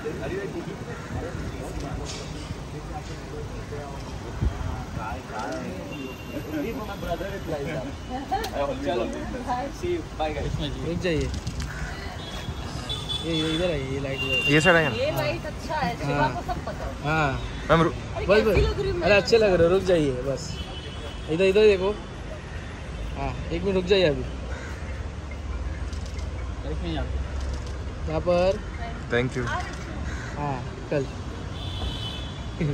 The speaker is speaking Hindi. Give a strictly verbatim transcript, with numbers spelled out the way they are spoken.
रुक जाइए, ये इधर है, ये लाइट ये साइड है। ये लाइट अच्छा है, शिवा को सब पता है। हाँ मैम बस बस, अरे अच्छे लग रहे हो, रुक जाइए बस, इधर इधर देखो। हाँ एक मिनट रुक जाइए अभी, यहाँ पर। Thank you. हाँ कल